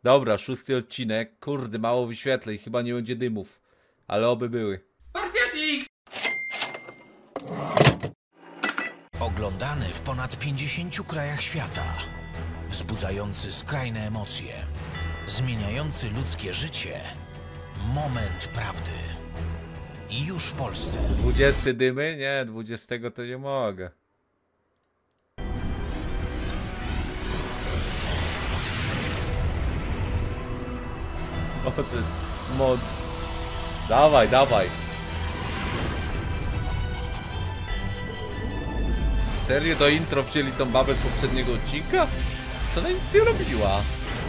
Dobra, 6. odcinek. Kurde, mało wyświetleń, chyba nie będzie dymów. Ale oby były. Spartiatix! Oglądany w ponad 50 krajach świata. Wzbudzający skrajne emocje. Zmieniający ludzkie życie. Moment prawdy. I już w Polsce. 20 dymy? Nie, 20 to nie mogę. Możesz, moc. Dawaj, dawaj. Serio do intro wzięli tą babę z poprzedniego odcinka? Co ona nic nie robiła?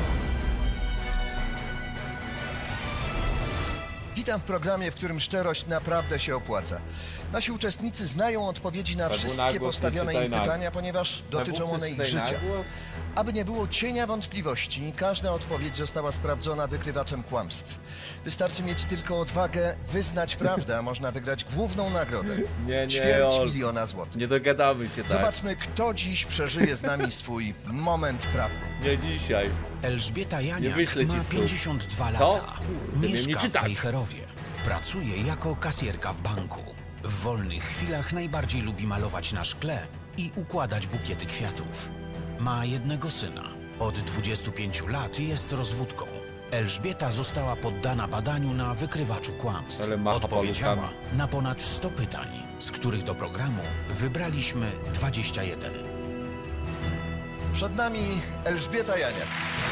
Witam w programie, w którym szczerość naprawdę się opłaca. Nasi uczestnicy znają odpowiedzi na wszystkie postawione im pytania, ponieważ dotyczą one ich życia. Aby nie było cienia wątpliwości, każda odpowiedź została sprawdzona wykrywaczem kłamstw. Wystarczy mieć tylko odwagę wyznać prawdę, a można wygrać główną nagrodę. Ćwierć miliona złotych. Nie dogadamy się tak. Zobaczmy, kto dziś przeżyje z nami swój moment prawdy. Nie dzisiaj. Elżbieta Janiak wyślę ci ma słów. 52 Co? lata. Kurde, nie Mieszka w czytać. Wejherowie. Pracuje jako kasjerka w banku. W wolnych chwilach najbardziej lubi malować na szkle i układać bukiety kwiatów. Ma jednego syna. Od 25 lat jest rozwódką. Elżbieta została poddana badaniu na wykrywaczu kłamstw. Ale macha Odpowiedziała paluchami. na ponad 100 pytań, z których do programu wybraliśmy 21. Przed nami Elżbieta Janiak.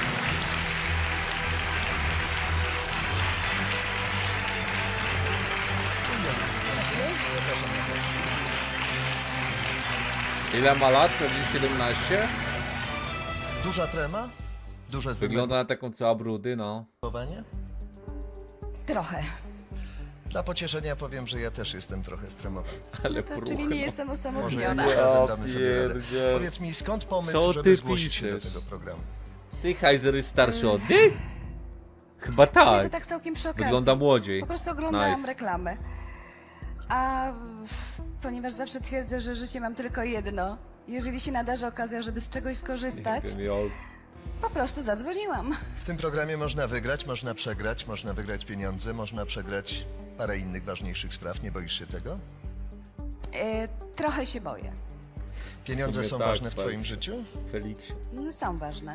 Ile ma lat? Pewnie 17? Duża trema? Duże Wygląda na taką cała brudy, no. zdenerwowanie? Trochę. Dla pocieszenia powiem, że ja też jestem trochę stremowany. Ale To, pruchy, czyli nie no. jestem Może osamotniona. nie razem damy sobie radę. pierdziel. Powiedz mi, skąd pomysł, Co żeby ty zgłosić się do piszesz? tego programu? Ty, Heiser, jest starszy od niej? Chyba W sumie to tak. tak całkiem przy okazji. Wygląda młodziej. Po prostu oglądałam Nice. reklamy. A ponieważ zawsze twierdzę, że życie mam tylko jedno, jeżeli się nadarzy okazja, żeby z czegoś skorzystać, Genial. po prostu zadzwoniłam. W tym programie można wygrać, można przegrać, można wygrać pieniądze, można przegrać parę innych ważniejszych spraw. Nie boisz się tego? Trochę się boję. Pieniądze W sumie są tak, ważne w tak. twoim życiu? Feliksie. Są ważne.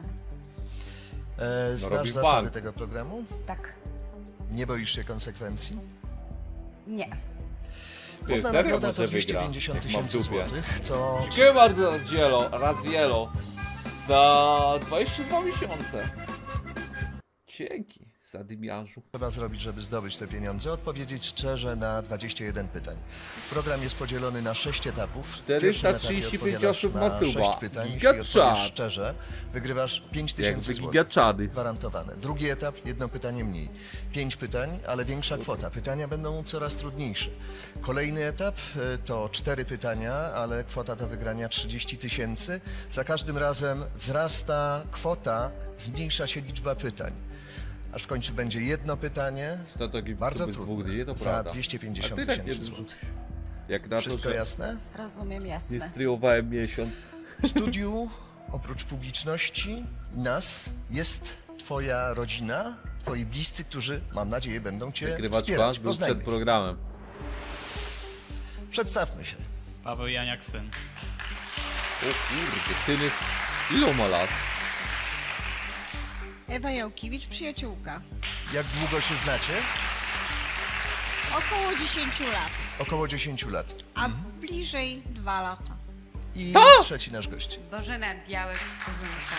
Znasz robi zasady bank. tego programu? Tak. Nie boisz się konsekwencji? Nie. Ty, Główna serio nagroda może to wygra, 250 jak mam w tysięcy dupie. złotych, co Dziękuję bardzo Razielo za 22 miesiące. Dzięki, zadymiarzu. trzeba zrobić, żeby zdobyć te pieniądze? Odpowiedzieć szczerze na 21 pytań. Program jest podzielony na 6 etapów. W pierwszym etapie 435 odpowiadasz osób na ma suba. 6 pytań. Jeśli Gigaczad. odpowiesz szczerze, wygrywasz 5 tysięcy Jakby złotych. gigaczady. Gwarantowane. Drugi etap, jedno pytanie mniej. 5 pytań, ale większa kwota. Pytania będą coraz trudniejsze. Kolejny etap to 4 pytania, ale kwota do wygrania 30 tysięcy. Za każdym razem wzrasta kwota, zmniejsza się liczba pytań. Aż w końcu będzie jedno pytanie, To taki bardzo sobie z dwóch trudne, dni, to za prawda. 250 A ty tak nie tysięcy dużo. złotych. Jak na to, Wszystko że jasne? Rozumiem, nie jasne. stryjowałem miesiąc. W studiu, oprócz publiczności i nas, jest twoja rodzina, twoi bliscy, którzy, mam nadzieję, będą cię Wygrywacz wspierać. pan był Poznajmy przed ich. programem. Przedstawmy się. Paweł Janiak, syn. O kurde, syn jest... Ilu ma lat? Ewa Jałkiewicz, przyjaciółka. Jak długo się znacie? Około 10 lat, Około 10 lat. a bliżej 2 lata. I Co? trzeci nasz gość. Bożena Białek, kuzynka.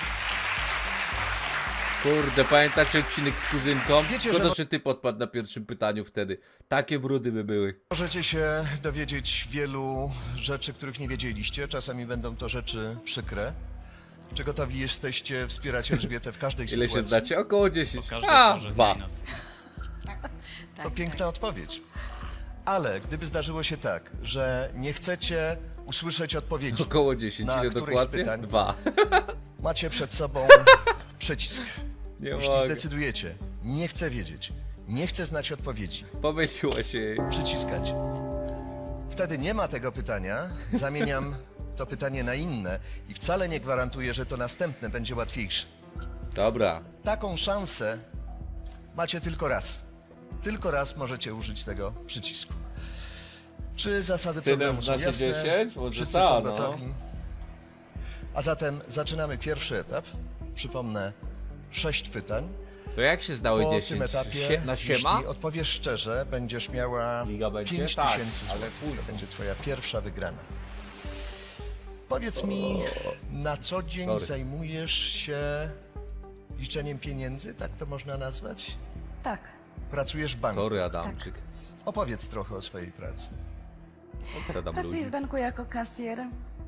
Kurde, pamiętacie odcinek z kuzynką? Wiecie, Szkoda, że- że ty podpadł na pierwszym pytaniu wtedy. Takie brudy by były. Możecie się dowiedzieć wielu rzeczy, których nie wiedzieliście. Czasami będą to rzeczy przykre. Czy gotowi jesteście wspierać Elżbietę w każdej Ile się sytuacji? znacie? Około 10. Każdy A, może 2. znaj nas. To piękna odpowiedź. Ale gdyby zdarzyło się tak, że nie chcecie usłyszeć odpowiedzi, Około 10. Na Ile któreś z dokładnie? pytań? 2. macie przed sobą przycisk. Nie Jeśli mogę. zdecydujecie, nie chcę wiedzieć, nie chcę znać odpowiedzi, Pomyliło się jej. przyciskać. Wtedy nie ma tego pytania, zamieniam to pytanie na inne i wcale nie gwarantuję, że to następne będzie łatwiejsze. Dobra. Taką szansę macie tylko raz. Tylko raz możecie użyć tego przycisku. Czy zasady Synem programu są zna się jasne? 10? Może Wszyscy ta, są no. gotowi? A zatem zaczynamy pierwszy etap. Przypomnę 6 pytań. To jak się zdało Po 10? tym etapie, Na siema? jeśli odpowiesz szczerze, będziesz miała Liga będzie? 5 Tak, tysięcy ale złotych. później. To będzie twoja pierwsza wygrana. Powiedz mi, na co dzień Sorry. zajmujesz się liczeniem pieniędzy, tak to można nazwać? Tak, Pracujesz w banku. Sorry, Adamczyk. Opowiedz trochę o swojej pracy. Okradam pracuję ludzi. w banku jako kasjer.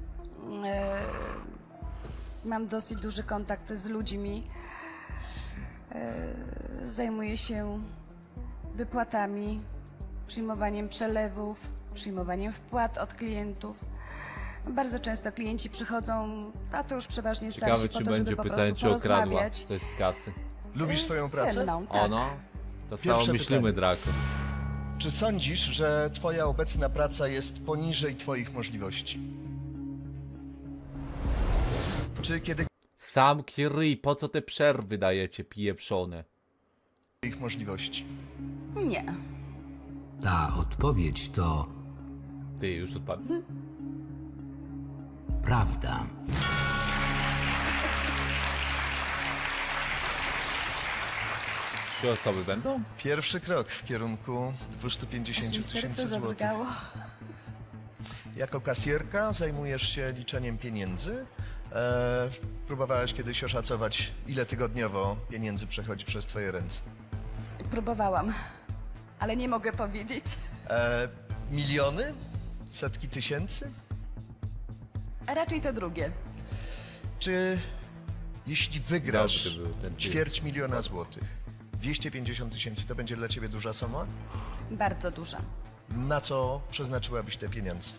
Mam dosyć duży kontakt z ludźmi. Zajmuję się wypłatami, przyjmowaniem przelewów, przyjmowaniem wpłat od klientów. Bardzo często klienci przychodzą, a to już przeważnie starsi, Ciekawe, po czy to, żeby będzie po pytanie, prostu czy okradła porozmawiać. coś z kasy. Lubisz swoją Ze pracę? mną, tak. Ono? To Pierwsze samo myślimy, pytanie. Draco. Czy sądzisz, że twoja obecna praca jest poniżej twoich możliwości? Czy kiedy Sam Kiri, po co te przerwy dajecie pieprzone? twoich możliwości? Nie. Ta odpowiedź to Ty, już odpadł. prawda. Trzy osoby będą? Pierwszy krok w kierunku Aż 250 mi serce tysięcy złotych. zadrgało. Jako kasjerka zajmujesz się liczeniem pieniędzy. Próbowałaś kiedyś oszacować, ile tygodniowo pieniędzy przechodzi przez twoje ręce? Próbowałam, ale nie mogę powiedzieć. Miliony? Setki tysięcy? A raczej to drugie. Czy jeśli wygrasz Dobry był ten typ. 250 000 złotych, 250 tysięcy to będzie dla ciebie duża suma? Bardzo duża. Na co przeznaczyłabyś te pieniądze?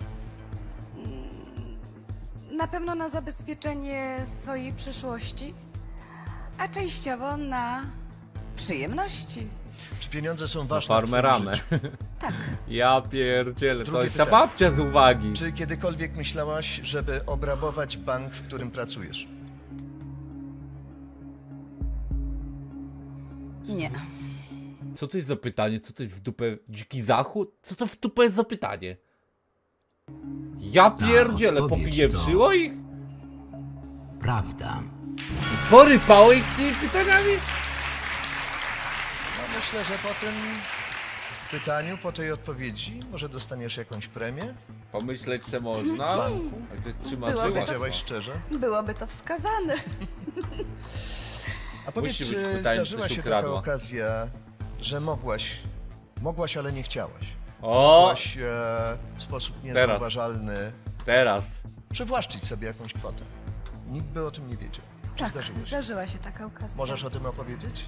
Na pewno na zabezpieczenie swojej przyszłości, a częściowo na przyjemności. Czy pieniądze są Na ważne w twoim farmeramę. życiu? Tak, Ja pierdzielę, to Drugie jest ta pytanie. babcia z uwagi. Czy kiedykolwiek myślałaś, żeby obrabować bank, w którym pracujesz? nie. Co to jest za pytanie? Co to jest w dupę dziki zachód? Co to w dupę jest za pytanie? Ja pierdzielę, odpowiedź popieprzyło ich? Prawda. Porypało ich z tymi pytaniami? No myślę, że po tym pytaniu, po tej odpowiedzi, może dostaniesz jakąś premię? Pomyśleć se można. Banku? Ale to jest Byłoby trzymaczyła. to- Powiedziałaś szczerze? Byłoby to wskazane. A powiedz, Musi być czy pytanie, zdarzyła coś się ukradła. taka okazja, że mogłaś, ale nie chciałaś? O! Mogłaś w sposób niezauważalny Teraz. przywłaszczyć sobie jakąś kwotę. Nikt by o tym nie wiedział. Czy Tak, zdarzyło się? zdarzyła się taka okazja. Możesz o tym opowiedzieć?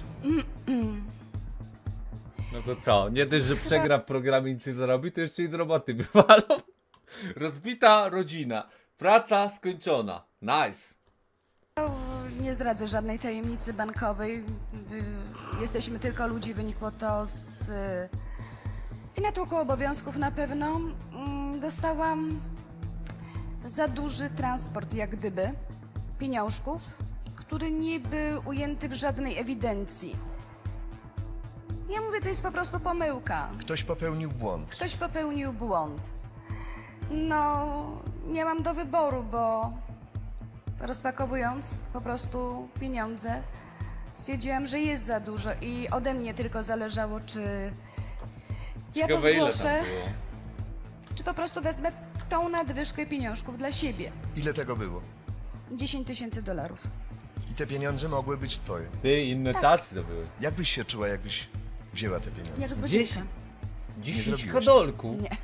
No to co? Nie dość, że przegra w programie nic nie zarobi, to jeszcze i z roboty wywalą. Rozbita rodzina. Praca skończona. Nice. Nie zdradzę żadnej tajemnicy bankowej. Jesteśmy tylko ludzi, wynikło to z i natłoku obowiązków na pewno. Dostałam za duży transport, jak gdyby, pieniążków, który nie był ujęty w żadnej ewidencji. Ja mówię, to jest po prostu pomyłka. Ktoś popełnił błąd. Ktoś popełnił błąd. No, miałam do wyboru, bo rozpakowując po prostu pieniądze, stwierdziłam, że jest za dużo i ode mnie tylko zależało, czy ja to Ciekawe, ile tam zgłoszę, było. czy po prostu wezmę tą nadwyżkę pieniążków dla siebie. Ile tego było? 10 000 dolarów. I te pieniądze mogły być twoje. Ty, inne czasy to były. Jak byś się czuła, jakbyś wzięła te pieniądze? Jak złodziejka. 10 zrobiłaś. kadolków. Nie.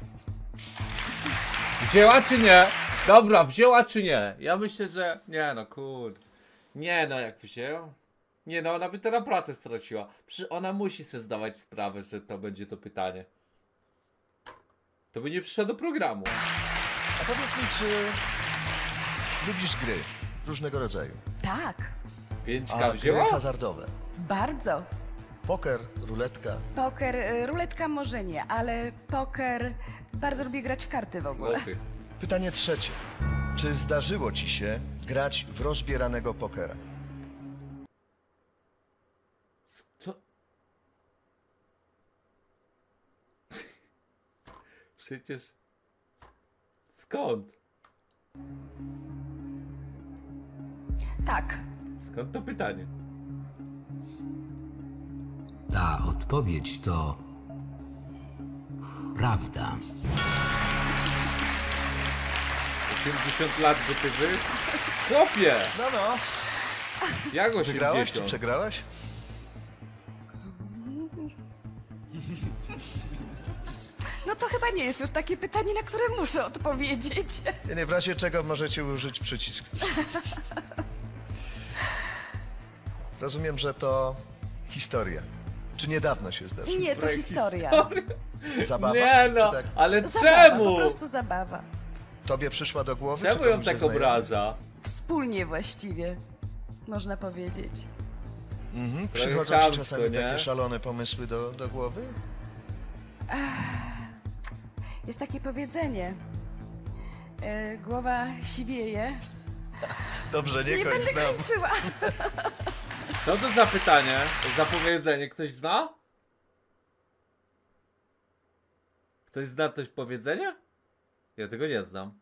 Wzięła czy nie? Dobra, wzięła czy nie? Ja myślę, że... Nie no, kurde. Nie no, jak wzięła? Nie no, ona by teraz pracę straciła. Ona musi sobie zdawać sprawę, że to będzie to pytanie. To by nie przyszła do programu. A powiedz mi, czy lubisz gry różnego rodzaju? Tak, 5K A gry wzięła? hazardowe? bardzo. Poker, ruletka. Poker, ruletka może nie, ale poker, bardzo lubię grać w karty w ogóle. Złotych. Pytanie trzecie. Czy zdarzyło ci się grać w rozbieranego pokera? Co? Przecież... Skąd? Tak. Skąd to pytanie? Ta odpowiedź to prawda. 80 lat gotowy? Chłopie! No. Jak 80? Wygrałaś czy przegrałaś? No to chyba nie jest już takie pytanie, na które muszę odpowiedzieć. Nie, w razie czego możecie użyć przycisk. Rozumiem, że to historia. Czy niedawno się zdarzyło? Nie, to historia. Zabawa? Nie no, Czy tak ale Zabawa, czemu? po prostu zabawa. tobie przyszła do głowy? Czemu czy ją komuś tak ze znajomych? obraża? Wspólnie właściwie, można powiedzieć. Przychodzą ci chamsko, czasami nie? takie szalone pomysły do głowy? Jest takie powiedzenie. Głowa siwieje. Dobrze, nie Nie kończ będę nam. kończyła. Co to za pytanie? Za powiedzenie? Ktoś zna? Ktoś zna coś powiedzenia? Ja tego nie znam.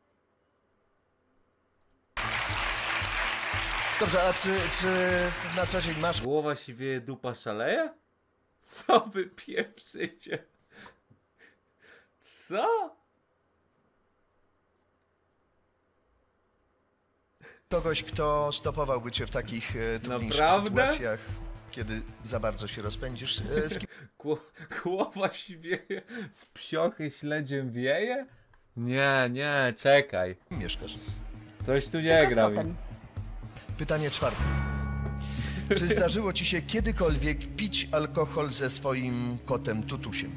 Dobrze, a czy na co dzień masz Głowa siwieje, dupa szaleje? Co wy pieprzycie? Co? kogoś, kto stopowałby cię w takich trudniejszych Naprawdę? sytuacjach, kiedy za bardzo się rozpędzisz? Z kim Głowa siwieje, z psiochy śledziem wieje? Nie, czekaj. mieszkasz? Coś tu nie Tylko z gra mi. kotem. Pytanie czwarte. Czy zdarzyło ci się kiedykolwiek pić alkohol ze swoim kotem Tutusiem?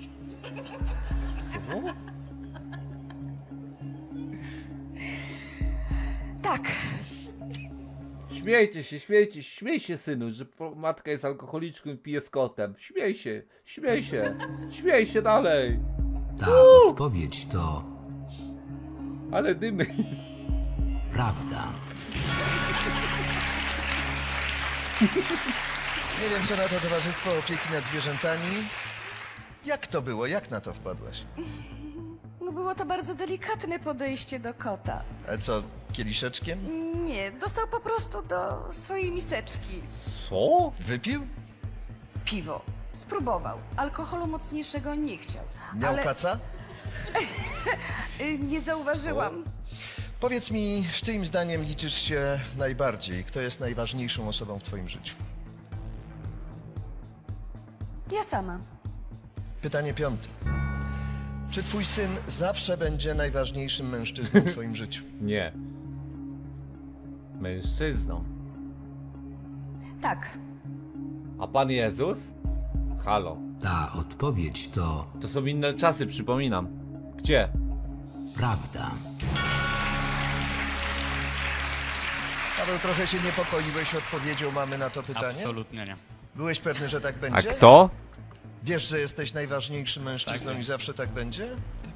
Tak. Śmiej się synu, że matka jest alkoholiczką i pije z kotem. Śmiej się dalej. Ta odpowiedź to Ale dymy. prawda. Nie wiem, co na to Towarzystwo Opieki nad Zwierzętami. Jak to było? Jak na to wpadłaś? No było to bardzo delikatne podejście do kota. A co, kieliszeczkiem? Nie, dostał po prostu do swojej miseczki Co? Wypił? piwo. Spróbował. Alkoholu mocniejszego nie chciał. Miał Ale kaca? nie zauważyłam. Powiedz mi, z czyim zdaniem liczysz się najbardziej? Kto jest najważniejszą osobą w twoim życiu? Ja sama. Pytanie piąte. Czy twój syn zawsze będzie najważniejszym mężczyzną w twoim życiu? Nie. Mężczyzną. Tak. A Pan Jezus? Halo. Ta odpowiedź to To są inne czasy, przypominam. Gdzie? prawda. Paweł, trochę się niepokoiłeś odpowiedzią mamy na to pytanie? Absolutnie nie. Byłeś pewny, że tak A będzie? kto? Wiesz, że jesteś najważniejszym mężczyzną Tak. i zawsze tak będzie? Tak.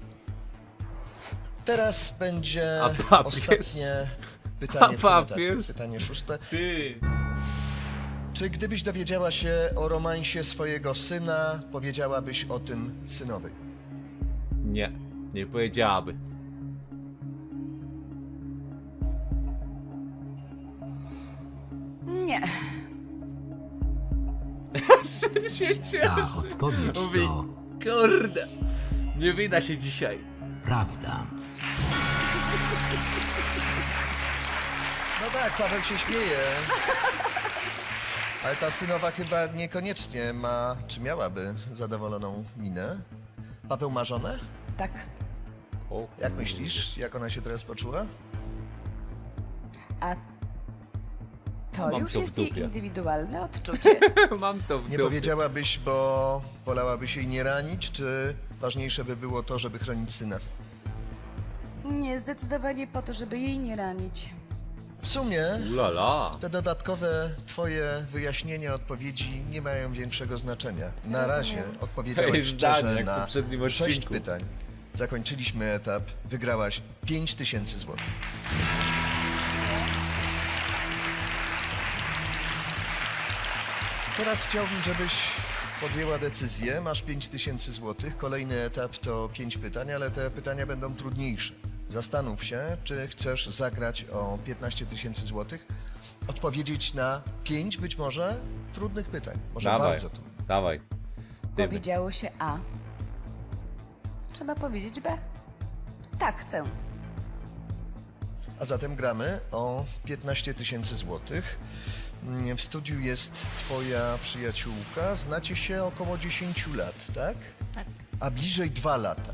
Teraz będzie A papież? ostatnie pytanie w tym etapie. papież? Pytanie szóste. Ty. Czy gdybyś dowiedziała się o romansie swojego syna, powiedziałabyś o tym synowi? Nie powiedziałaby. Nie. Syn się cieszy. Ta odpowiedź Mówi, to kurde. Nie wyda się dzisiaj. prawda. No tak, Paweł się śmieje. Ale ta synowa chyba niekoniecznie ma, czy miałaby zadowoloną minę. Paweł ma żonę? Tak. O, Jak myślisz, jak ona się teraz poczuła? A to Mam już to w jest jej dupie. indywidualne odczucie. Mam to w Nie dupie. powiedziałabyś, bo wolałabyś jej nie ranić, czy ważniejsze by było to, żeby chronić syna? Nie, zdecydowanie po to, żeby jej nie ranić. W sumie Ulala. te dodatkowe twoje wyjaśnienia, odpowiedzi nie mają większego znaczenia. Na razie To odpowiedziałeś jest zdanie, szczerze jak w na poprzednim 6 odcinku. pytań. Zakończyliśmy etap, wygrałaś 5000 zł. Teraz chciałbym, żebyś podjęła decyzję. Masz 5000 złotych. Kolejny etap to 5 pytań, ale te pytania będą trudniejsze. Zastanów się, czy chcesz zagrać o 15 000 złotych, odpowiedzieć na 5 być może trudnych pytań. Może bardzo trudnych. Dawaj. Dymy. Powiedziało się A. Trzeba powiedzieć B. Tak, chcę. A zatem gramy o 15 000 złotych. W studiu jest twoja przyjaciółka. Znacie się około 10 lat, tak? Tak. A bliżej 2 lata.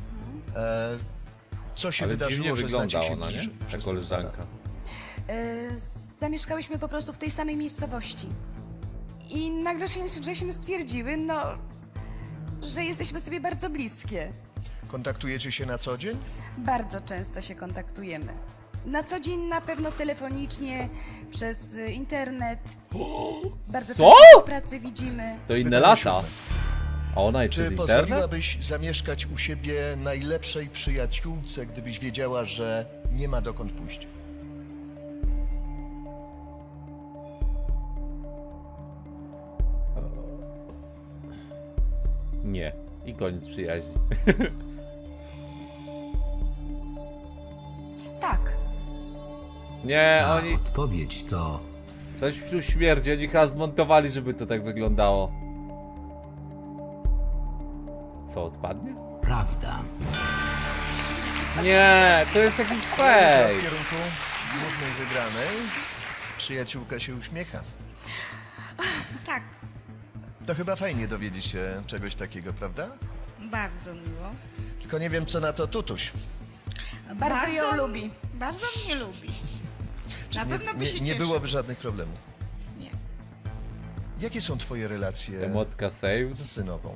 Co się Ale wydarzyło, dziwnie że znacie wygląda się ona, bliżej? nie? Ta przez te 2 koleżanka. lata? Zamieszkałyśmy po prostu w tej samej miejscowości. I nagle żeśmy stwierdziły, no, że jesteśmy sobie bardzo bliskie. Kontaktujecie się na co dzień? Bardzo często się kontaktujemy. Na co dzień na pewno telefonicznie, przez internet. Bardzo Co? często się w pracy widzimy. To inne Pytanie lata. 7. A ona jest Czy przez internet? pozwoliłabyś zamieszkać u siebie najlepszej przyjaciółce, gdybyś wiedziała, że nie ma dokąd pójść? Nie. I koniec przyjaźni. Tak. Nie, Ta oni... odpowiedź to Coś tu śmierdzi, oni chyba zmontowali, żeby to tak wyglądało. Co, odpadnie? prawda. Nie, to jest jakiś W fake. kierunku głównej wygranej przyjaciółka się uśmiecha. Tak, To chyba fajnie dowiedzieć się czegoś takiego, prawda? bardzo miło. Tylko nie wiem, co na to Tutuś. Bardzo ją lubi. Bardzo mnie lubi. Na pewno by się Nie cieszył. byłoby żadnych problemów. Nie. Jakie są twoje relacje Emotka saved. z synową?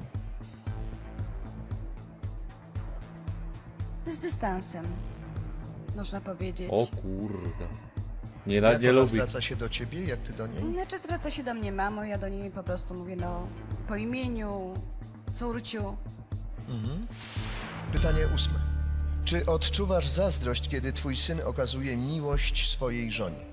Z dystansem, można powiedzieć. O kurde. Nie, Jak nie ona lubi. zwraca się do ciebie, jak ty do niej? Znaczy zwraca się do mnie mamo, ja do niej po prostu mówię no po imieniu, córciu. Pytanie 8. Czy odczuwasz zazdrość, kiedy twój syn okazuje miłość swojej żonie?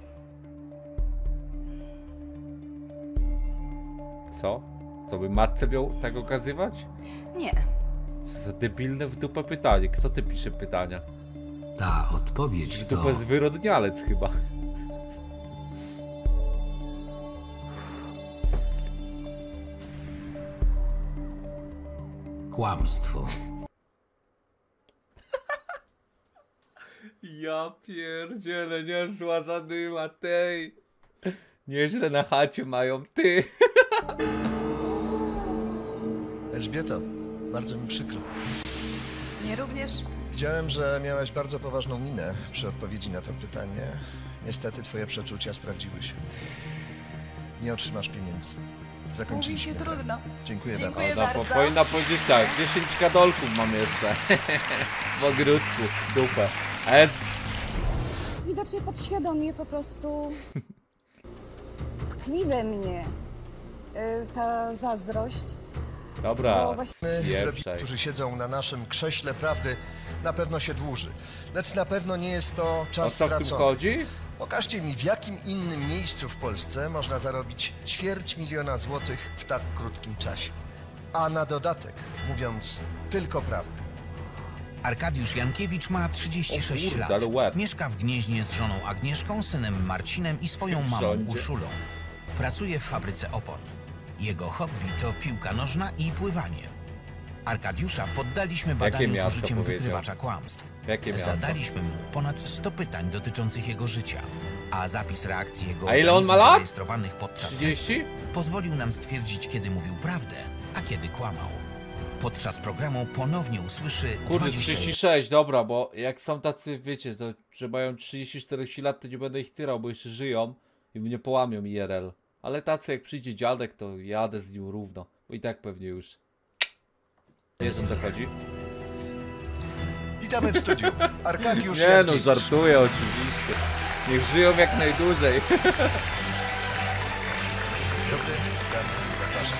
Co? Co by matce miał tak okazywać? Nie, Co za debilne w dupę pytanie. Kto ty pisze pytania? Ta odpowiedź W to dupę zwyrodnialec chyba. kłamstwo. Ja pierdzielę, niezła zadyma tej. Nieźle na chacie mają, ty. Elżbieto, bardzo mi przykro. nie również. Widziałem, że miałaś bardzo poważną minę przy odpowiedzi na to pytanie. Niestety twoje przeczucia sprawdziły się. Nie otrzymasz pieniędzy. Mówi Zakończyliśmy. się trudno. Dziękuję Dziękuję bardzo. Ona bardzo. powinna powiedzieć tak, 10 kadolków mam jeszcze. W ogródku, dupę. A jest... Widocznie podświadomie po prostu tkwi we mnie ta zazdrość. Dobra, Bo właśnie- pieprzaj. Którzy siedzą na naszym krześle prawdy, na pewno się dłuży. Lecz na pewno nie jest to O czas co w tym stracony. chodzi? Pokażcie mi, w jakim innym miejscu w Polsce można zarobić 250 000 złotych w tak krótkim czasie. A na dodatek, mówiąc tylko prawdę. Arkadiusz Jankiewicz ma 36 O kurde, lat. ale łeb. Mieszka w Gnieźnie z żoną Agnieszką, synem Marcinem i swoją W mamą rządzie. Urszulą. Pracuje w fabryce opon. Jego hobby to piłka nożna i pływanie. Arkadiusza poddaliśmy badaniu z miasto użyciem powiedział? wykrywacza kłamstw. Jakie miasto? Zadaliśmy mu ponad 100 pytań dotyczących jego życia, a zapis reakcji jego A ile on ma organizmu lat? zarejestrowanych podczas 30? testu pozwolił nam stwierdzić, kiedy mówił prawdę, a kiedy kłamał. Podczas programu ponownie usłyszy Kurde, 20 36, dobra, bo jak są tacy, wiecie, to, że mają 30-40 lat, to nie będę ich tyrał, bo jeszcze żyją i mnie połamią IRL. Ale tacy jak przyjdzie dziadek, to jadę z nim równo, bo i tak pewnie już. Wiesz, o co chodzi? Witamy w studiu. Arkadiusz Nie no, Jankiewicz. żartuję oczywiście. Niech żyją jak najdłużej. Dobry, zapraszam.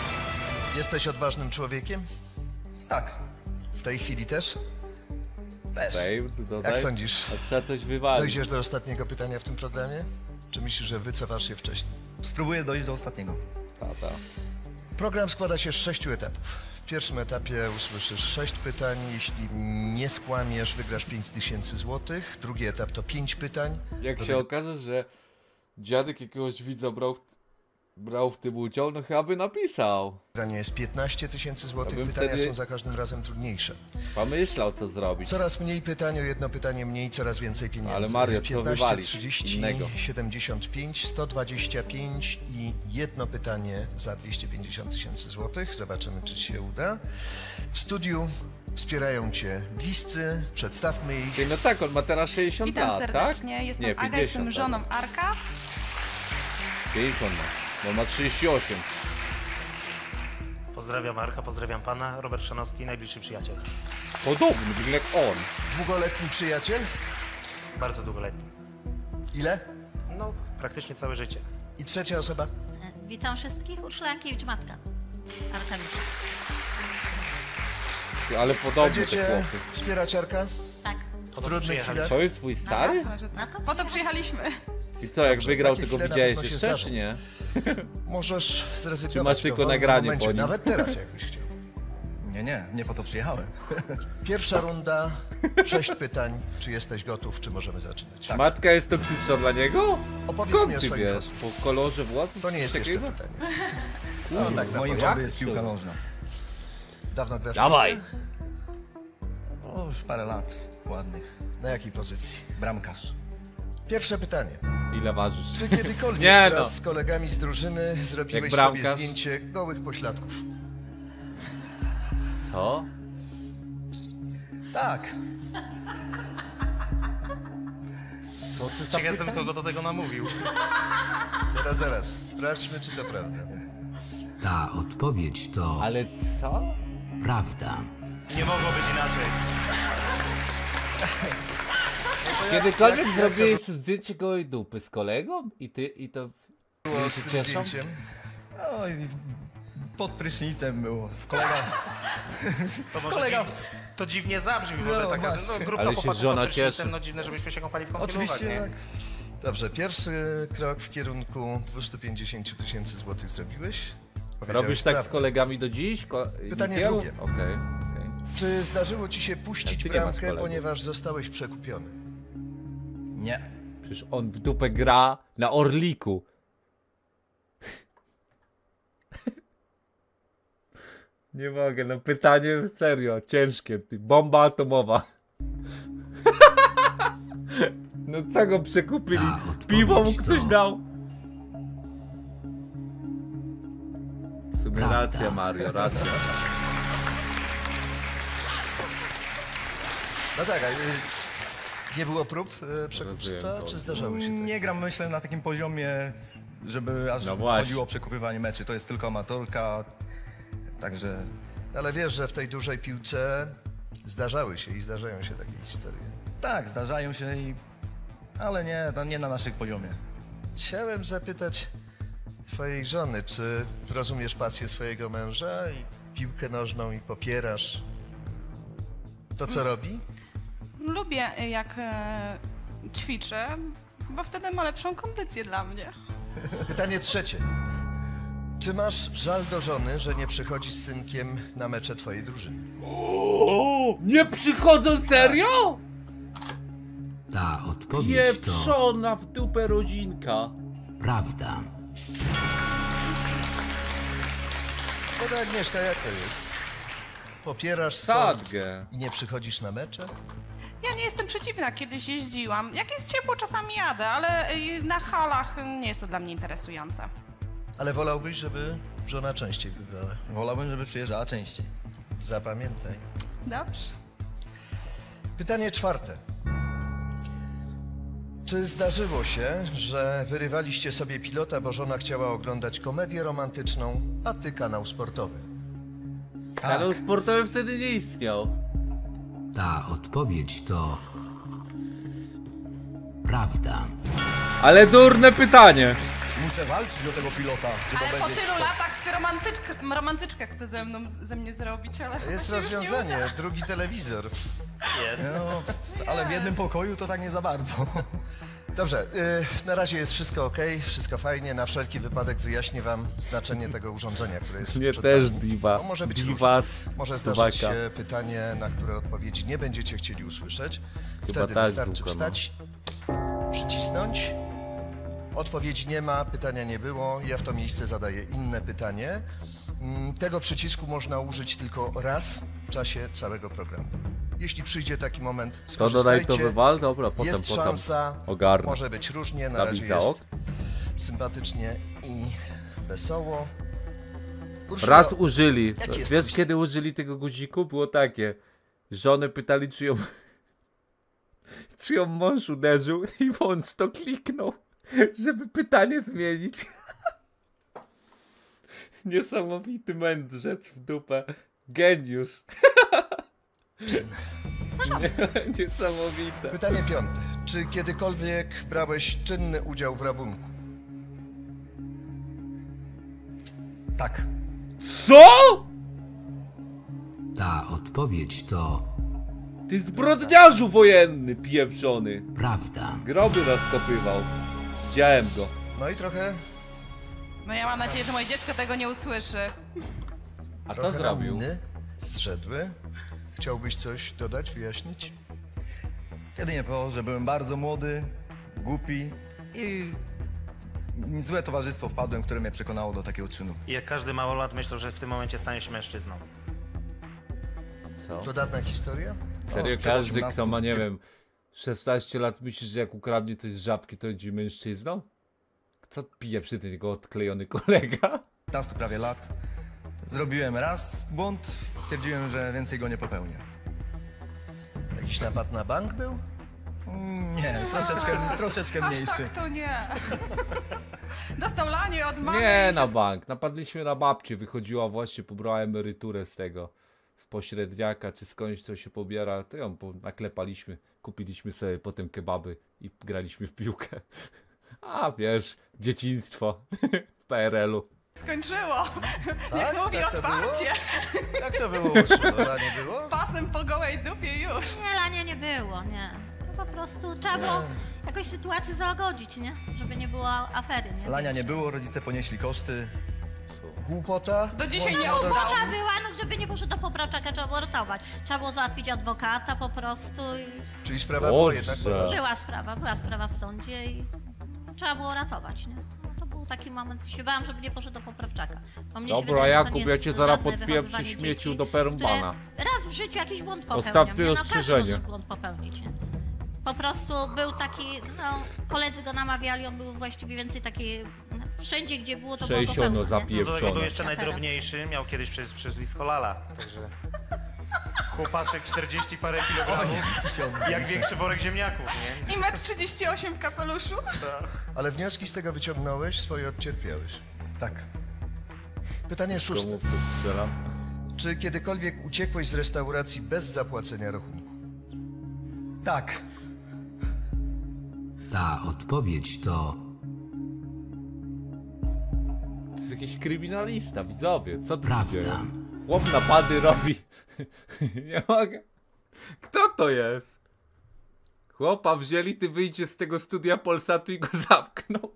Jesteś odważnym człowiekiem? Tak, W tej chwili też? Też. Saved, dodaj. Jak sądzisz? A trzeba coś wywalić. Dojdziesz do ostatniego pytania w tym programie? Czy myślisz, że wycofasz się wcześniej? Spróbuję dojść do ostatniego. Tata. Program składa się z 6 etapów. W pierwszym etapie usłyszysz 6 pytań. Jeśli nie skłamiesz, wygrasz 5000 zł. Drugi etap to 5 pytań. Jak się okaże, że dziadek jakiegoś widza brał w tym udział, no chyba by napisał. Pytanie jest 15 000 zł. Ja bym Pytania wtedy- są za każdym razem trudniejsze. Pomyślał, co zrobić. Coraz mniej pytań, o jedno pytanie mniej, coraz więcej pieniędzy. Ale Mario, co 15, wywalić 30, innego? 75, 125 i jedno pytanie za 250 000 złotych. Zobaczymy, czy się uda. W studiu wspierają cię bliscy, przedstawmy ich. Ty, no tak, on ma teraz 60 Witam lat, serdecznie, tak? jestem Nie, Aga, 50 jestem żoną Arka. 50 ma, bo ma 38. Pozdrawiam Marka, pozdrawiam pana. Robert Szanowski, najbliższy przyjaciel. Podobny, wygląda jak on. Długoletni przyjaciel? Bardzo długoletni. Ile? No, praktycznie całe życie. I trzecia osoba? Witam wszystkich, Urszula Jankiewicz, matka. Arkadiusza. Ale podobne te Będziecie chłopy. wspierać Arka? Tak. W trudnych chwilach? To jest twój stary? No to po to przyjechaliśmy. I co, jak Dobrze, wygrał, takie to go chwile na widziałeś pewno się jeszcze, zdarzą. czy nie? Możesz Czy zrezygnować masz w tylko dowolnym nagranie momencie, po nim? nawet teraz, jakbyś chciał. Nie po to przyjechałem. Pierwsza runda, 6 pytań. Czy jesteś gotów, czy możemy zaczynać? Tak. Matka jest toksyczna dla niego? Opowiedz Skąd mi o ty swoim wiesz? Po kolorze włosów? To nie jest coś jeszcze takiego? pytanie. No tak, w moim jak hobby jest to? piłka nożna. Dawno grasz w Dawaj! piłkę? O, już parę lat ładnych. Na jakiej pozycji? Bramkarz. Pierwsze pytanie. Ile ważysz? Czy kiedykolwiek Nie wraz no. z kolegami z drużyny zrobiłeś Jak sobie bramkarz? zdjęcie gołych pośladków? Co? Tak. Co ty Ciekaw jestem, kto go do tego namówił. Zaraz. Sprawdźmy, czy to prawda. Ta odpowiedź to Ale co? prawda. Nie mogło być inaczej. Kiedykolwiek jak zrobiłeś zdjęcie gołej dupy z kolegą? I to... Było Ludzie z się tym cieszą? zdjęciem? Oj, pod prysznicem było. Kolega... To może Kolega... To dziwnie zabrzmi, może No, taka właśnie. grupka Ale się chłopaków żona pod prysznicem, cieszy. No dziwne, żebyśmy się kąpali w kąpielówkach, Oczywiście nie? tak. Dobrze, pierwszy krok w kierunku 250 000 złotych zrobiłeś. Robisz Powiedziałeś tak z prawdę. kolegami do dziś? Pytanie Niekielu? drugie. Okej. Czy zdarzyło ci się puścić ty nie masz bramkę, kolegów. ponieważ zostałeś przekupiony? Nie. Przecież on w dupę gra na Orliku. Nie mogę, no pytanie serio, ciężkie. Ty, bomba atomowa. No co go przekupili? Ta odpowiedź Piwo mu to- ktoś dał. W sumie Prawda. racja, Mario, racja. No tak, nie było prób Rozumiem przekupstwa, to. czy zdarzały się? Nie gram, myślę, na takim poziomie, żeby aż No właśnie. chodziło o przekupywanie meczy. To jest tylko amatorka, także... Ale wiesz, że w tej dużej piłce zdarzały się i zdarzają się takie historie. Tak, zdarzają się i... Ale nie na naszym poziomie. Chciałem zapytać twojej żony, czy rozumiesz pasję swojego męża i piłkę nożną i popierasz to, co robi? Lubię jak ćwiczę, bo wtedy ma lepszą kondycję dla mnie. Pytanie trzecie. Czy masz żal do żony, że nie przychodzi z synkiem na mecze twojej drużyny? O, nie przychodzą serio? Ta odpowiedź to Pieprzona w dupę rodzinka. prawda. Dobra, Agnieszka, jak to jest? Popierasz sport Sadgę. i nie przychodzisz na mecze? Ja nie jestem przeciwna, kiedyś jeździłam. Jak jest ciepło, czasami jadę, ale na halach nie jest to dla mnie interesujące. Ale wolałbyś, żeby żona częściej bywała. Wolałbym, żeby przyjeżdżała częściej. Zapamiętaj. Dobrze. Pytanie czwarte. Czy zdarzyło się, że wyrywaliście sobie pilota, bo żona chciała oglądać komedię romantyczną, a ty kanał sportowy? Kanał sportowy wtedy nie istniał. Ta odpowiedź to prawda. Ale durne pytanie. muszę walczyć o tego pilota. Ale po tylu latach romantyczkę chce ze mnie zrobić, ale... Jest rozwiązanie, drugi telewizor. Jest. No, ale w jednym pokoju to tak nie za bardzo. Dobrze, na razie jest wszystko ok, wszystko fajnie. Na wszelki wypadek wyjaśnię wam znaczenie tego urządzenia, które jest Mnie przed też wami. diwa. No, może być Diwas. różne. Może zdarzyć się pytanie, na które odpowiedzi nie będziecie chcieli usłyszeć. Wtedy tak, wystarczy Zuko, no. wstać, przycisnąć. Odpowiedzi nie ma, pytania nie było. Ja w to miejsce zadaję inne pytanie. Tego przycisku można użyć tylko raz w czasie całego programu. Jeśli przyjdzie taki moment, To dodaj to skorzystajcie. wywal, dobra, potem Jest szansa, ogarnę. może być różnie, na razie jest sympatycznie i wesoło. Urszulo, Raz użyli. jaki jest Wiesz twój- kiedy użyli tego guziku? Było takie. Żony pytali czy ją mąż uderzył i mąż to kliknął, żeby pytanie zmienić. Niesamowity mędrzec w dupę. Geniusz. Niesamowite. Pytanie 5. Czy kiedykolwiek brałeś czynny udział w rabunku? Tak. Co? Ta odpowiedź to Ty zbrodniarzu wojenny, pieprzony. prawda. Groby rozkopywał. Widziałem go. No i trochę No ja mam nadzieję, że moje dziecko tego nie usłyszy. A co trochę nam zrobił? miny zrzedły. Chciałbyś coś dodać, wyjaśnić? Jedynie to, że byłem bardzo młody, głupi i złe towarzystwo wpadłem, które mnie przekonało do takiego czynu. I jak każdy małolat myślał, że w tym momencie stanie się mężczyzną. Co? To dawna historia? Serio, sprzed każdy 18 kto ma, nie wiem, 16 lat myślisz, że jak ukradnie coś z żabki, to będzie mężczyzną? Co pije przy tym jego odklejony kolega? 15 prawie lat. Zrobiłem raz błąd, stwierdziłem, że więcej go nie popełnię. Jakiś napad na bank był? Nie, troszeczkę mniejszy. Tak to nie. Dostał lanie od mamy. Nie i na się- bank, napadliśmy na babcię, wychodziła właśnie, pobrała emeryturę z tego, z pośredniaka, czy skądś to się pobiera, to ją naklepaliśmy, kupiliśmy sobie potem kebaby i graliśmy w piłkę. A wiesz, dzieciństwo w PRL-u. Skończyło. Tak? Niech mówi Tak to otwarcie. Jak to było, Urszulo? Nie było? Pasem po gołej dupie już. Nie, lania nie było, nie. To po prostu trzeba było jakoś sytuację załagodzić, nie? Żeby nie było afery, nie? Lania nie było, rodzice ponieśli koszty. Głupota? Do dzisiaj nie Młodość? udał. Trzeba była, no żeby nie poszedł do poprawczaka, trzeba było ratować. Trzeba było załatwić adwokata po prostu i Czyli sprawa była Boże. jednak poważna. była sprawa w sądzie i trzeba było ratować, nie? No, to był taki moment, się bałam, żeby nie poszedł do poprawczaka. Bo mnie się Dobra, wydaje, że to Jakub, nie ja jest cię zaraz żadne podpieprzę wychowywanie śmieciu dzieci, do Perumbana. które raz w życiu jakiś błąd popełnią, Ostatnie nie? No, każdy ostrzeżenie. może błąd popełnić, nie? Po prostu był taki, no, koledzy go namawiali, on był właściwie więcej taki, no, wszędzie gdzie było to było Sześciono popełnione, nie? No do tego zapieprzone. był jeszcze najdrobniejszy, miał kiedyś przezwisko Lala, także... Chłopaczek 40 parę kilogramów, jak większy worek ziemniaków, nie? I 1,38 m w kapeluszu. Ale wnioski z tego wyciągnąłeś, swoje odcierpiałeś. Tak. Pytanie 6. Komu tu strzelam? Czy kiedykolwiek uciekłeś z restauracji bez zapłacenia rachunku? Tak. Ta odpowiedź to To jest jakiś kryminalista, widzowie, co tu się dzieje? prawda. Chłop napady robi. Nie mogę. Kto to jest? Chłopa wzięli, ty wyjdzie z tego studia Polsatu i go zamknął.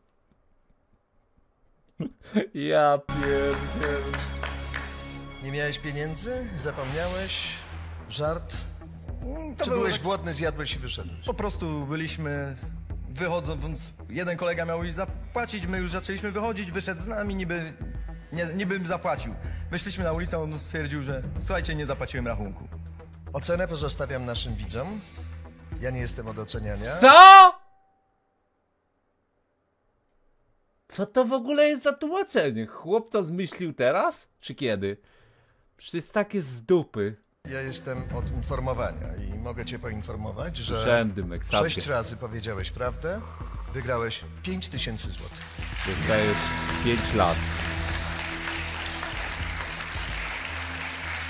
Ja pierdzielę. Nie miałeś pieniędzy? Zapomniałeś? Żart? To Czy było byłeś tak- głodny, zjadłeś i wyszedłeś? Po prostu byliśmy, wychodząc, jeden kolega miał iść zapłacić, my już zaczęliśmy wychodzić, wyszedł z nami, niby zapłacił. Wyszliśmy na ulicę, on stwierdził, że słuchajcie, nie zapłaciłem rachunku. Ocenę pozostawiam naszym widzom. Ja nie jestem od oceniania. Co? Co to w ogóle jest za tłumaczenie? Chłop to zmyślił teraz? Czy kiedy? Przecież to jest takie z dupy. Ja jestem od informowania i mogę cię poinformować, że Rzędy, Meksapie. 6 razy powiedziałeś prawdę, wygrałeś 5000 zł. Dostajesz 5 lat.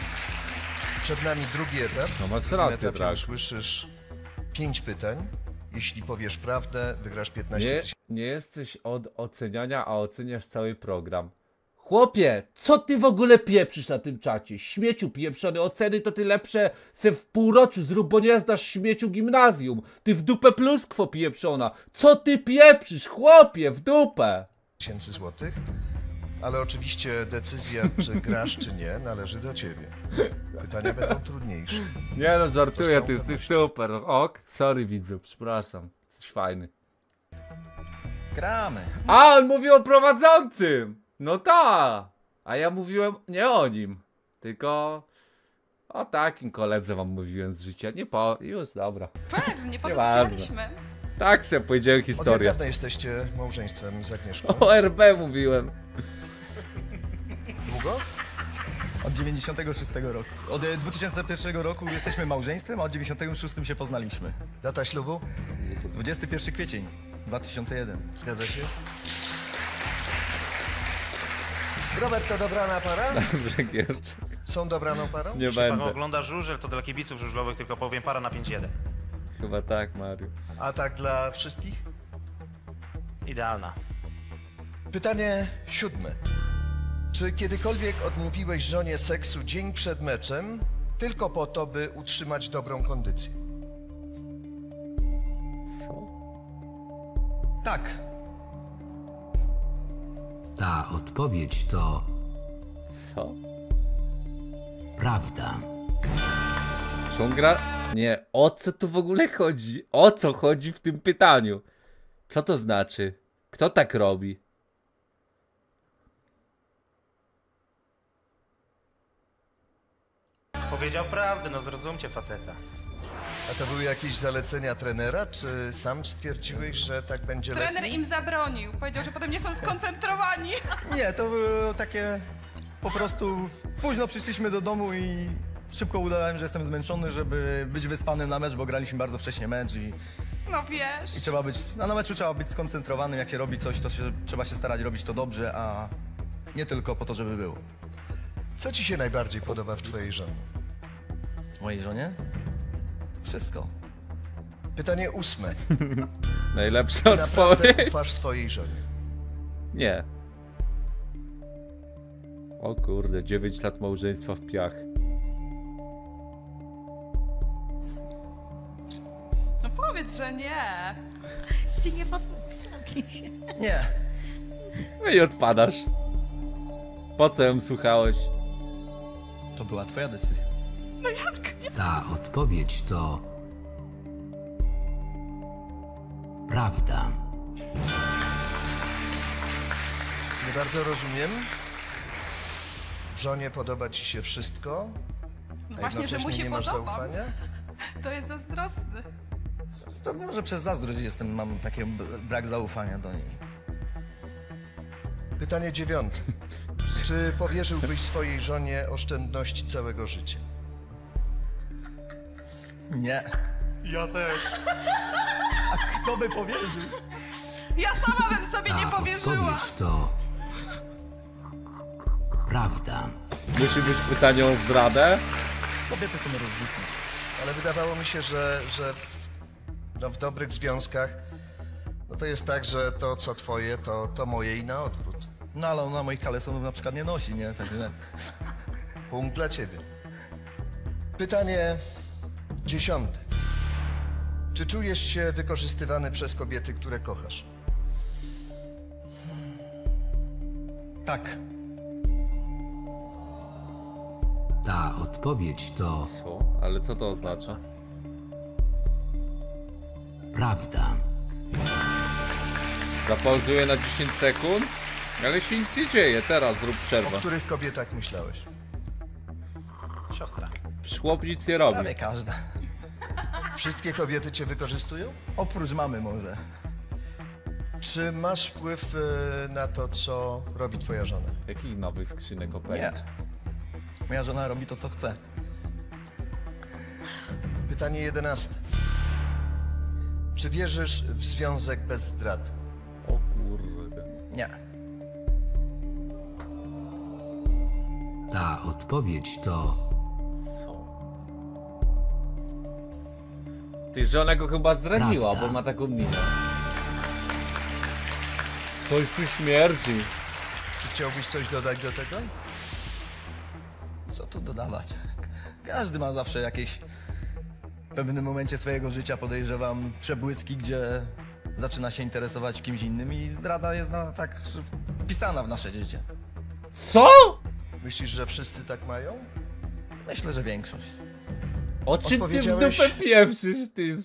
Przed nami drugi etap. No masz W drugim rację, etapie Drak. usłyszysz 5 pytań. Jeśli powiesz prawdę, wygrasz 15 000. Nie jesteś od oceniania, a oceniasz cały program. Chłopie, co ty w ogóle pieprzysz na tym czacie? Śmieciu pieprzony, oceny to ty lepsze se w półroczu zrób, bo nie zdasz śmieciu gimnazjum. Ty w dupę pluskwo pieprzona. Co ty pieprzysz, chłopie, w dupę? 1000 złotych, ale oczywiście decyzja, czy grasz, czy nie, należy do ciebie. Pytania będą trudniejsze. Nie no, żartuję, ty jesteś super. Ok, sorry widzu, przepraszam. Jesteś fajny. Gramy. A, on mówi o prowadzącym! No ta! A ja mówiłem nie o nim, tylko o takim koledze wam mówiłem z życia. Nie po... już, dobra. Pewnie, podpisaliśmy. Tak se powiedziałem Od historię. jak dawna jesteście małżeństwem z Agnieszką? O RB mówiłem. Długo? Od 96 roku. Od 2001 roku jesteśmy małżeństwem, a od 96 się poznaliśmy. Data ślubu? 21 kwiecień 2001. Zgadza się? Robert, to dobrana para? Dobrze, Gierczak. Są dobraną parą? Nie Jeśli pan będę. ogląda żużel, to dla kibiców żużlowych tylko powiem para na 5-1. Chyba tak, Mariusz. A tak dla wszystkich? Idealna. Pytanie 7. Czy kiedykolwiek odmówiłeś żonie seksu dzień przed meczem tylko po to, by utrzymać dobrą kondycję? Co? Tak. Ta odpowiedź to Co? prawda. Czy on gra... Nie, o co tu w ogóle chodzi? O co chodzi w tym pytaniu? Co to znaczy? Kto tak robi? Powiedział prawdę, no zrozumcie faceta. A to były jakieś zalecenia trenera, czy sam stwierdziłeś, że tak będzie Trener lepiej? im zabronił. Powiedział, że potem nie są skoncentrowani. Nie, to było takie... Po prostu późno przyszliśmy do domu i szybko udałem, że jestem zmęczony, żeby być wyspanym na mecz, bo graliśmy bardzo wcześnie mecz i No wiesz. trzeba być... Na meczu trzeba być skoncentrowanym, jak się robi coś, to trzeba się starać robić to dobrze, a nie tylko po to, żeby było. Co ci się najbardziej podoba w twojej żonie? Mojej żonie? Wszystko. Pytanie 8. Najlepsza Czy naprawdę odpowiedź. ufasz swojej żonie? Nie. O kurde, 9 lat małżeństwa w piach. No powiedz, że nie. Ty nie podstawisz się. Nie. No i odpadasz. Po co ją słuchałeś? To była twoja decyzja. No jak? Ta odpowiedź to prawda. Nie bardzo rozumiem. Żonie podoba ci się wszystko, No a właśnie, że mu jednocześnie się nie masz podoba. zaufania? To jest zazdrosny. To może przez zazdrość mam taki brak zaufania do niej. Pytanie 9. Czy powierzyłbyś swojej żonie oszczędności całego życia? Nie. Ja też. A kto by powierzył? Ja sama bym sobie nie Ta powierzyła. odpowiedź to prawda. Musi być pytanie o zdradę? Kobiety są rozrzutne. Ale wydawało mi się, że w dobrych związkach no to jest tak, że to co twoje, to moje i na odwrót. No ale ona moich kalesonów na przykład nie nosi, nie? Także... Punkt dla ciebie. Pytanie 10. Czy czujesz się wykorzystywany przez kobiety, które kochasz? Tak. Ta odpowiedź to Co? Ale co to oznacza? prawda. Zapauzuję na 10 sekund? Ale się nic nie dzieje, teraz zrób O przerwę. których kobietach myślałeś? Siostra. Chłop nic nie robi. Prawie każda. Wszystkie kobiety cię wykorzystują? Oprócz mamy może. Czy masz wpływ na to, co robi twoja żona? Jakich nowych skrzynek opera? Nie. Moja żona robi to, co chce. Pytanie 11. Czy wierzysz w związek bez zdrad? O kurde. Nie. Ta odpowiedź to Co? Ty, żona go chyba zdradziła, Prawda. bo ma taką minę. Coś tu śmierdzi. Czy chciałbyś coś dodać do tego? Co tu dodawać? Każdy ma zawsze jakieś w pewnym momencie swojego życia, podejrzewam, przebłyski, gdzie zaczyna się interesować kimś innym i zdrada jest tak wpisana w nasze życie. Co? Myślisz, że wszyscy tak mają? Myślę, że większość. O czym ty w Odpowiedziałeś- dupę pieprzysz, ty?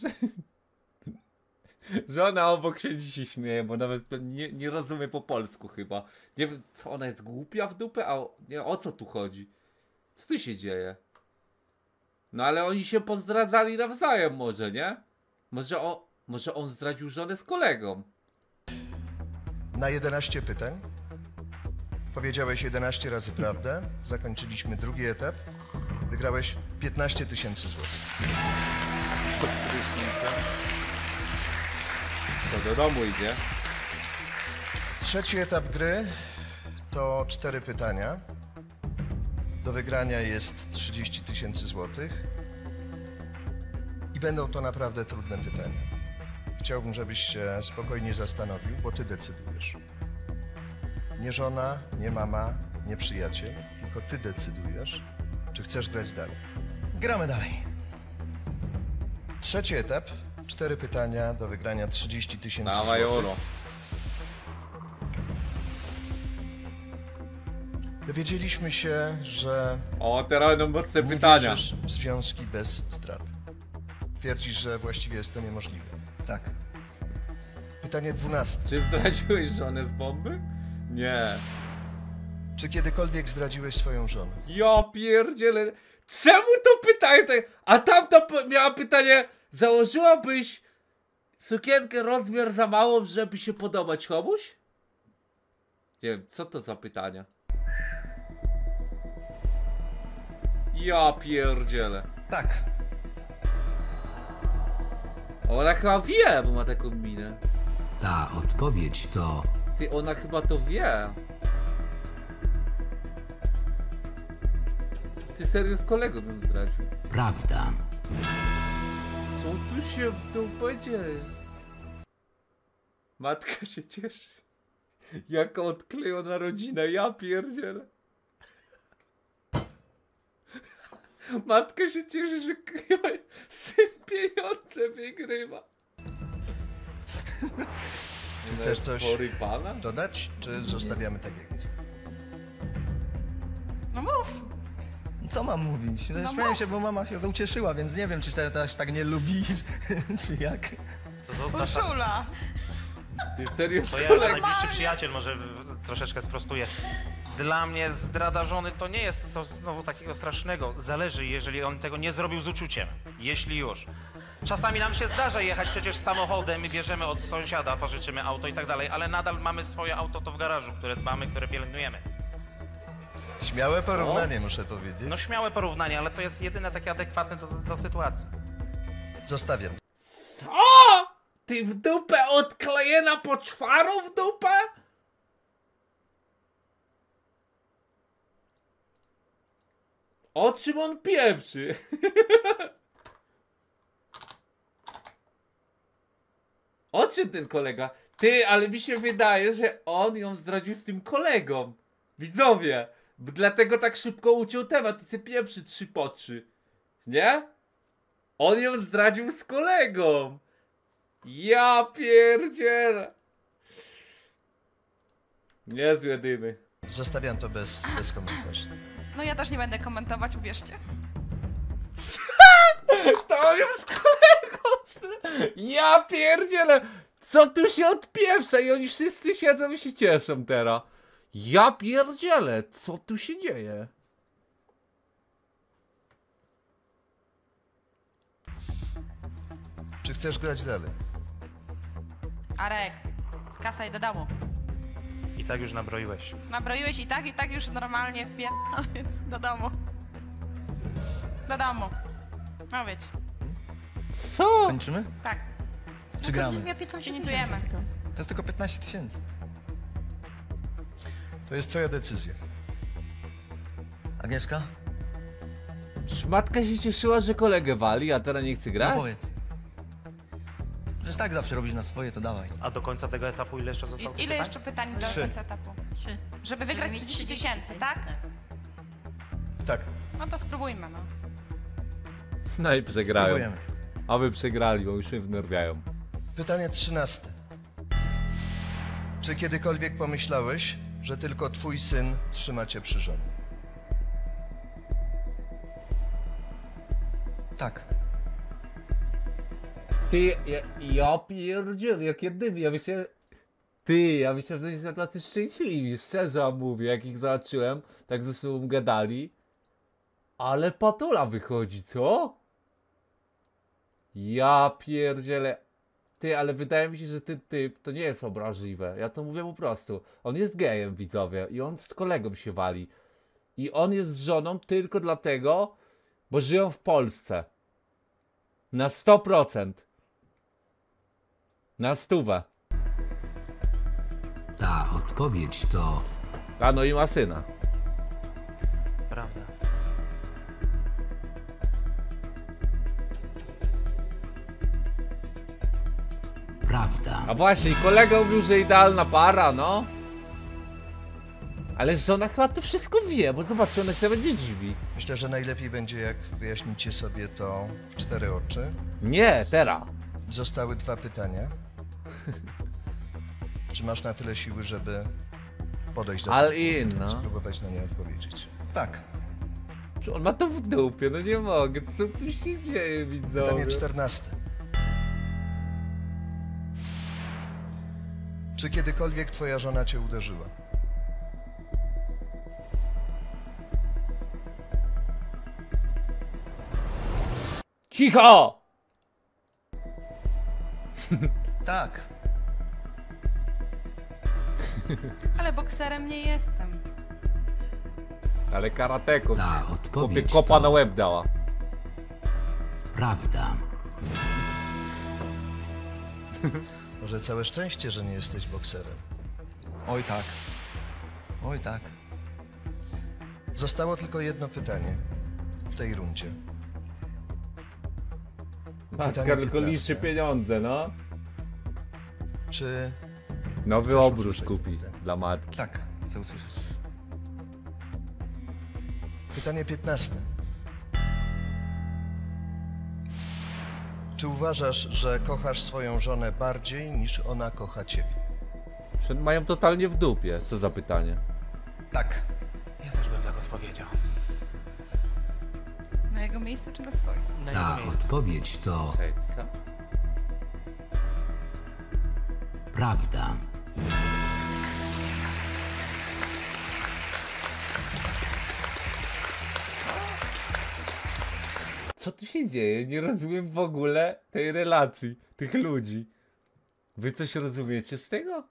Żona obok siedzi i się śmieje, bo nawet nie rozumie po polsku chyba. Nie wiem, co ona jest głupia w dupę? A o co tu chodzi? Co tu się dzieje? No ale oni się pozdradzali nawzajem może, nie? Może on zdradził żonę z kolegą. Na 11 pytań powiedziałeś 11 razy prawdę. Zakończyliśmy drugi etap. Wygrałeś 15 000 złotych. To do domu idzie. Trzeci etap gry to 4 pytania. Do wygrania jest 30 000 złotych. I będą to naprawdę trudne pytania. Chciałbym, żebyś się spokojnie zastanowił, bo ty decydujesz. Nie żona, nie mama, nie przyjaciel, tylko ty decydujesz, czy chcesz grać dalej. Gramy dalej. Trzeci etap, 4 pytania do wygrania 30 000 Dawaj, złotych. Oro. Dowiedzieliśmy się, że O, teraz będą mocne nie pytania. wierzysz w związki bez zdrad. Twierdzisz, że właściwie jest to niemożliwe. Tak. Pytanie 12. Czy zdradziłeś żonę z bomby? Nie. Czy kiedykolwiek zdradziłeś swoją żonę? Ja pierdzielę. Czemu to pytanie? A tamta miała pytanie, założyłabyś sukienkę rozmiar za małą, żeby się podobać komuś? Nie wiem, co to za pytania? Ja pierdzielę. Tak. Ona chyba wie, bo ma taką minę. Ta odpowiedź to Ty, ona chyba to wie. Ty serio z kolegą bym zdradził. prawda. Co tu się w dupę dzieje? Matka się cieszy. Jaka odklejona rodzina, ja pierdzielę. Matka się cieszy, że syn pieniądze wygrywa. Chcesz coś Porypana? dodać, czy zostawiamy tak jak jest? No mów. Co mam mówić? Śmiałem się, bo mama się ucieszyła, więc nie wiem, czy też tak nie lubisz, czy jak. To zostaw. Urszula. Ty serio To ja, najbliższy przyjaciel, może troszeczkę sprostuję. Dla mnie zdrada żony to nie jest coś znowu takiego strasznego. Zależy, jeżeli on tego nie zrobił z uczuciem. Jeśli już. Czasami nam się zdarza jechać przecież samochodem i bierzemy od sąsiada, pożyczymy auto i tak dalej, ale nadal mamy swoje auto to w garażu, które dbamy, które pielęgnujemy. Śmiałe porównanie, muszę powiedzieć. No śmiałe porównanie, ale to jest jedyne takie adekwatne do sytuacji. Zostawiam. Co? Ty w dupę odklejena poczwaru w dupę? O czym on pieprzy? O czym ten kolega? Ty, ale mi się wydaje, że on ją zdradził z tym kolegą. Widzowie, dlatego tak szybko uciął temat i se pieprzy 3 po 3. Nie? On ją zdradził z kolegą. Ja pierdzielę. Niezłe dymy. Zostawiam to bez komentarzy. No ja też nie będę komentować, uwierzcie. To ją z kolegą. Ja pierdzielę. Co tu się odpieprza i oni wszyscy siedzą i się cieszą teraz. Ja pierdzielę. Co tu się dzieje? Czy chcesz grać dalej? Arek, kasa i do domu. I tak już nabroiłeś. Nabroiłeś i tak już normalnie więc do domu. Do domu. No wiecie. Co? Kończymy? Tak. Czy gramy? Ja 15 Dziękujemy. 000. To jest tylko 15 000. To jest twoja decyzja. Agnieszka? Szmatka się cieszyła, że kolegę wali, a teraz nie chce grać? No powiedz. tak zawsze robisz na swoje, to dawaj. A do końca tego etapu ile jeszcze zostało? Ile jeszcze pytań do 3. końca etapu? 3. Żeby wygrać 30 tysięcy, tak? Tak. No to spróbujmy, no. No i przegrają. Spróbujemy. A wy przegrali, bo już mnie wnerwiają. Pytanie 13. Czy kiedykolwiek pomyślałeś, że tylko twój syn trzyma cię przy żonie? Tak. Ty, ja pierdziel, jakie dymy, ja myślałem... Ty, ja myślałem, że jesteście tacy szczęśliwi, szczerze wam mówię, jak ich zobaczyłem, tak ze sobą gadali. Ale patula wychodzi, co? Ja pierdzielę. Ty, ale wydaje mi się, że ten typ to nie jest obraźliwe. Ja to mówię po prostu. On jest gejem, widzowie, i on z kolegą się wali. I on jest z żoną tylko dlatego, bo żyją w Polsce. Na 100%. Na 100. Ta odpowiedź to... A no i ma syna. Prawda. Prawda. A właśnie, kolega mówił, że idealna para, no. Ale żona chyba to wszystko wie, bo zobaczcie, ona się nawet nie dziwi. Myślę, że najlepiej będzie, jak wyjaśnicie sobie to w 4 oczy. Nie, teraz. Zostały 2 pytania. Czy masz na tyle siły, żeby podejść do All tego in, punktu i no. spróbować na nie odpowiedzieć? Tak. On ma to w dupie, no nie mogę. Co tu się dzieje, widzowie? Pytanie 14. Czy kiedykolwiek twoja żona cię uderzyła? Cicho! Tak. Ale bokserem nie jestem. Ale karateko. Ta Chłopie odpowiedź kopa to... na łeb dała. Prawda. Może całe szczęście, że nie jesteś bokserem. Oj tak. Oj tak. Zostało tylko jedno pytanie w tej rundzie. Matka Pytanie tylko 15. liczy pieniądze, no. Czy Nowy chcesz obróż usłyszeć to kupi pytanie? dla matki. Tak, chcę usłyszeć. Pytanie 15. Czy uważasz, że kochasz swoją żonę bardziej niż ona kocha ciebie? Mają totalnie w dupie. Co za pytanie? Tak. Ja też bym tak odpowiedział. Na jego miejscu czy na swoim? Na Ta jego miejscu. odpowiedź to... Hej, co? Prawda. Co tu się dzieje? Nie rozumiem w ogóle tej relacji, tych ludzi. Wy coś rozumiecie z tego?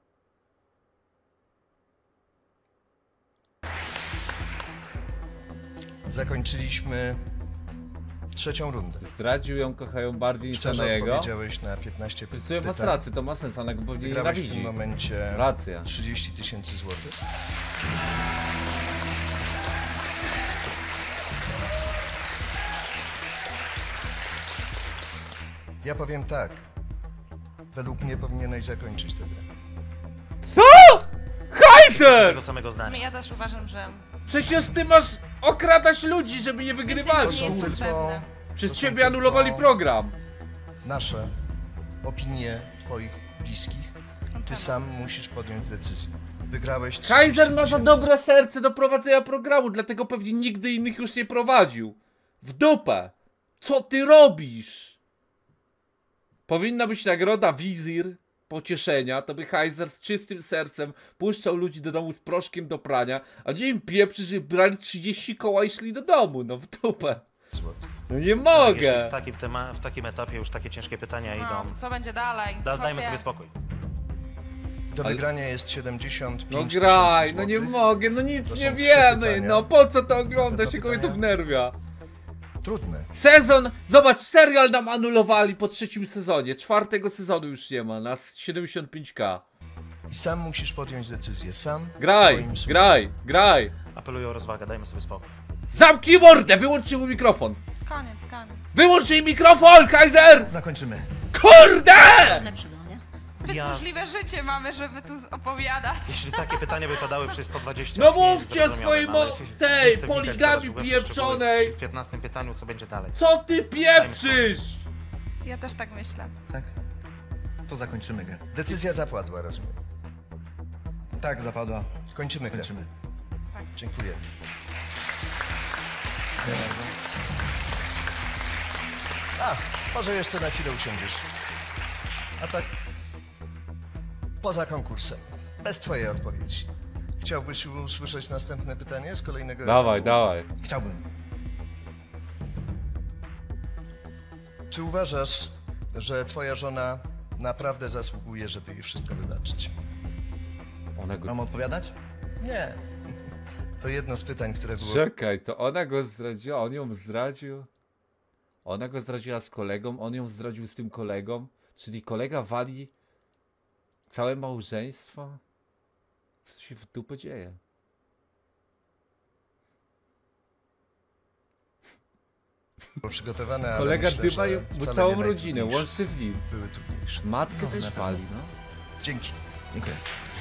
Zakończyliśmy 3. rundę. Zdradził ją, kochają bardziej niż ona Szczerze jego. odpowiedziałeś na 15 W sumie masz pytań. rację, to ma sens, ona go pewnie Wygrałeś w tym nienawidzi. momencie Racja. 30 000 złotych. Ja powiem tak. Według mnie powinieneś zakończyć tę grę. Co? Hajter! Tego samego zdania. Ja też uważam, że... Przecież ty masz okradać ludzi, żeby nie wygrywali. To są jest tylko... potrzebne. Przez to są ciebie anulowali tylko program. Nasze opinie twoich bliskich. Ty sam musisz podjąć decyzję. Wygrałeś 30 Kaiser ma za 000 dobre serce do prowadzenia programu, dlatego pewnie nigdy innych już nie prowadził. W dupę. Co ty robisz? Powinna być nagroda wizir pocieszenia, to by Kaiser z czystym sercem puszczał ludzi do domu z proszkiem do prania, a nie im pieprzy, że brali 30 koła i szli do domu, no w dupę. złotych. No nie Jeśli mogę. w takim etapie już takie ciężkie pytania No, idą. co będzie dalej? Dajmy Chłopie. sobie spokój. Do wygrania jest 75 No 000 graj, no nie złotych. mogę, no nic To są nie 3 wiemy, pytania. no po co to ogląda, Te się dwa kogoś to pytania. wnerwia. Trudne. Sezon, zobacz, serial nam anulowali po 3. sezonie, 4. sezonu już nie ma, na 75k. I sam musisz podjąć decyzję. Sam. Graj, swoim słowem. graj. Apeluję o rozwagę, dajmy sobie spokój. Zamknij mordę, wyłącz mu mikrofon. Koniec. Wyłącz jej mikrofon, Kaiser! Zakończymy. KURDE! Lepszego, nie? Zbyt możliwe życie mamy, żeby tu opowiadać. Jeśli takie pytania by padały przy 120... No mówcie o swojej tej poligami pieprzonej! W 15 pytaniu, co będzie dalej? Co ty pieprzysz? Ja też tak myślę. Tak? To zakończymy grę. Decyzja zapadła, rozumiem. Tak, zapadła. Kończymy grę. Kończymy. Dziękuję. A, może jeszcze na chwilę usiądziesz. A tak, poza konkursem, bez twojej odpowiedzi. Chciałbyś usłyszeć następne pytanie z kolejnego Dawaj, etapu? dawaj. Chciałbym. Czy uważasz, że twoja żona naprawdę zasługuje, żeby jej wszystko wybaczyć? Mam odpowiadać? Nie. To jedno z pytań, które było... Czekaj, to ona go zdradziła, on ją zdradził? Ona go zdradziła z kolegą, on ją zdradził z tym kolegą? Czyli kolega wali całe małżeństwo? Co się w dupę dzieje? Przygotowane, ale kolega myślę, dyma że mu wcale całą nie rodzinę, najtrudniejsze. łącznie z nim. Były trudniejsze. Matkę No, też na wali, pewno. no. Dzięki. Dziękuję.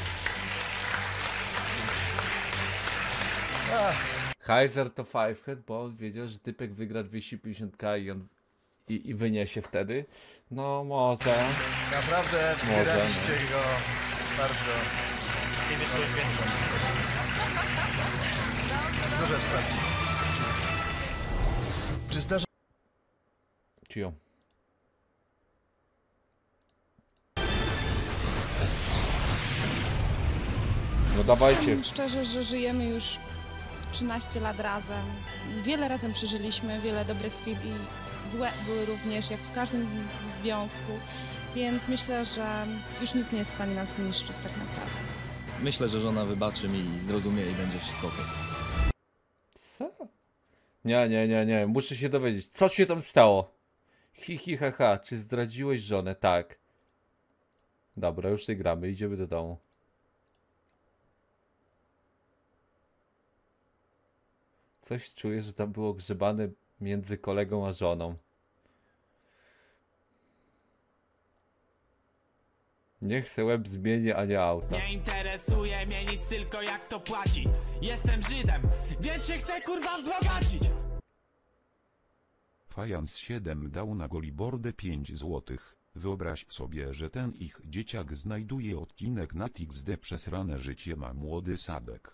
Heiser to fivehead, bo on wiedział, że typek wygra 250k i on i wyniesie wtedy. No może. Naprawdę wspieraliście go bardzo. Duże wsparcie. Czy zdarza... Cio. No dawajcie. Powiem szczerze, że żyjemy już 13 lat razem. Wiele razem przeżyliśmy, wiele dobrych chwil i złe były również, jak w każdym związku. Więc myślę, że już nic nie jest w stanie nas zniszczyć tak naprawdę. Myślę, że żona wybaczy mi i zrozumie i będzie wszystko okej. Co? Nie. Muszę się dowiedzieć. Co się tam stało? Haha. Czy zdradziłeś żonę? Tak. Dobra, już nie gramy. Idziemy do domu. Coś czuję, że tam było grzebane między kolegą a żoną. Niech se łeb zmieni, a nie auta. Nie interesuje mnie nic, tylko jak to płaci. Jestem Żydem, więc się chcę kurwa wzbogacić. Fajans 7 dał na Golibordę 5 złotych. Wyobraź sobie, że ten ich dzieciak znajduje odcinek na XD Przesrane życie ma młody Sadek.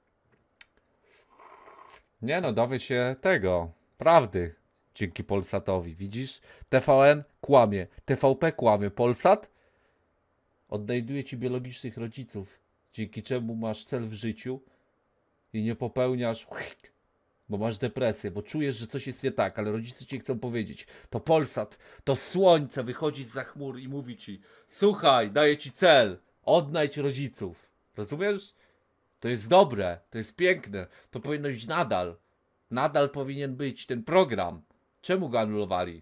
Nie no, dowie się tego. Prawdy. Dzięki Polsatowi. Widzisz? TVN kłamie. TVP kłamie. Polsat odnajduje ci biologicznych rodziców. Dzięki czemu masz cel w życiu i nie popełniasz, bo masz depresję, bo czujesz, że coś jest nie tak, ale rodzice ci chcą powiedzieć. To Polsat, to słońce wychodzi zza chmur i mówi ci: słuchaj, daję ci cel, odnajdź rodziców. Rozumiesz? To jest dobre, to jest piękne, to powinno iść nadal. Nadal powinien być ten program. Czemu go anulowali?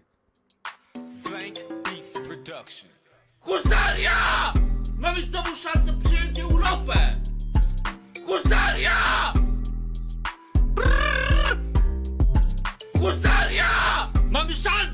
Husaria! Mamy znowu szansę przyjąć Europę! Husaria! Brrr! Husaria! Mamy szansę!